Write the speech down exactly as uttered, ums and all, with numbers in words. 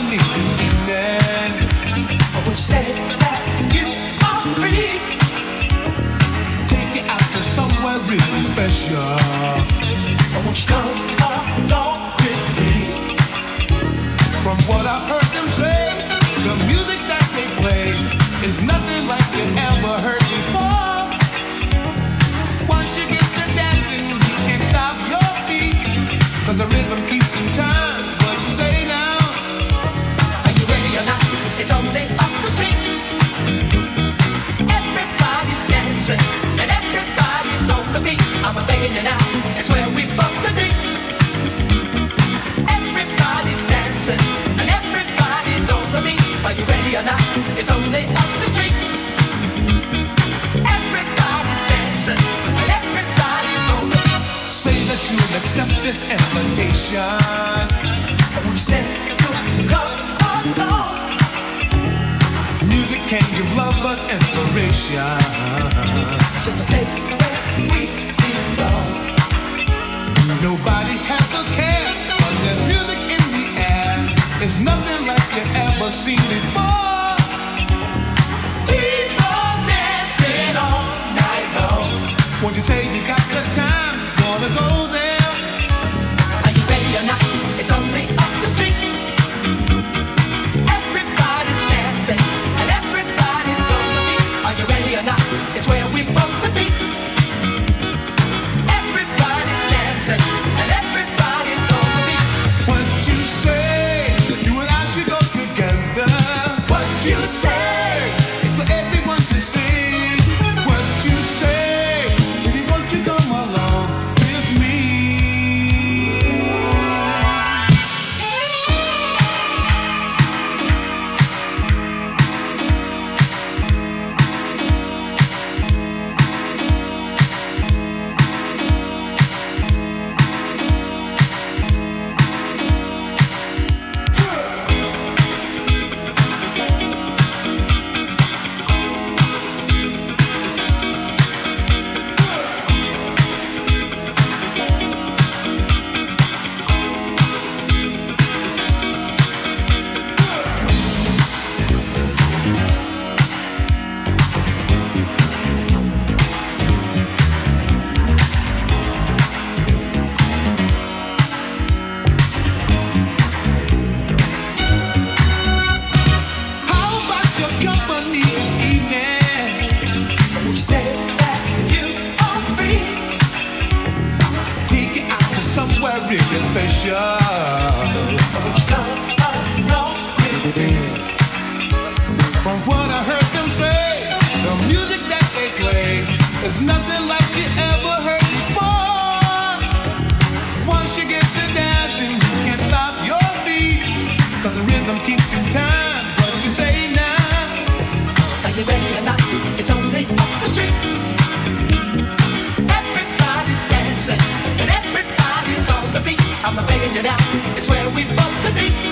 company this evening. I would say that you are free. Take it out to somewhere really special. I want you to come along with me. From what I've heard them say, the music that they play is nothing like you ever heard before. Once you get to dancing, you can't stop your feet, 'cause the rhythm keeps in time. What you say now? Are you ready or not? It's only up the street. Everybody's dancing and everybody's on the beat. I'm begging you now, it's where we both could be. Everybody's dancing and everybody's on the beat. Are you ready or not? It's only up the street. Everybody's dancing and everybody's on the beat. Say that you'll accept this invitation. I would say you come along. Music can give lovers inspiration. It's just a place where we belong. Nobody has a care, but there's music in the air. It's nothing like you ever seen before. People dancing all night long. Won't you say you got the time? Wanna go there? Are you ready or not? It's only up the street. Everybody's dancing and everybody's on the beat. Are you ready or not? It's where we both could be. Everybody's dancing and everybody's on the beat. What you say? You and I should go together. What you say? It's for everyone to see. What you say? Baby, won't you come along with me? How about your company this evening? You say that you are free. Take it out to somewhere really special. Would you come along with me? From what I heard them say, the music that they play is nothing like you ever heard before. Once you get to dancing, you can't stop your feet, 'cause the rhythm keeps in time. What you say now? Are you ready or not? It's only up the street. Everybody's dancing and everybody's on the beat. I'm begging you now, it's where we both could be.